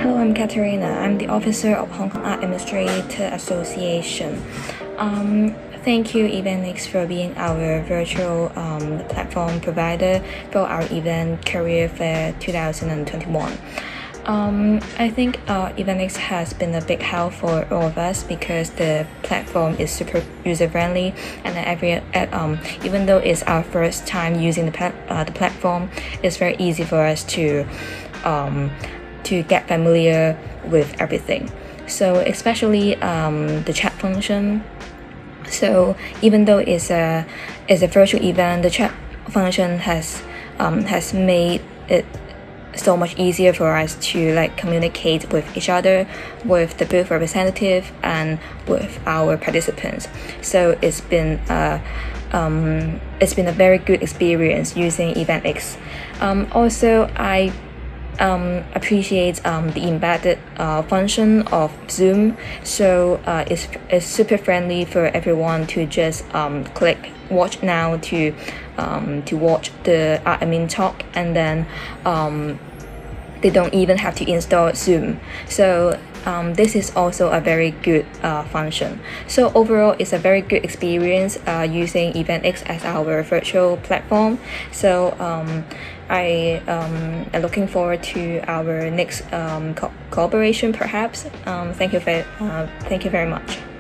Hello, I'm Katerina. I'm the officer of Hong Kong Art Administrator Association. Thank you, Eventix, for being our virtual platform provider for our event Career Fair 2021. I think Eventix has been a big help for all of us because the platform is super user-friendly, and even though it's our first time using the platform, it's very easy for us to get familiar with everything. So especially the chat function. So even though it's a virtual event, the chat function has made it so much easier for us to communicate with each other, with the booth representative, and with our participants. So it's been a very good experience using Eventix. Also, I appreciate the embedded function of Zoom. So it's super friendly for everyone to just click watch now to watch the admin talk, and then they don't even have to install Zoom. So this is also a very good function. So overall, it's a very good experience using Eventix as our virtual platform. So I am looking forward to our next cooperation, perhaps. Thank you very much.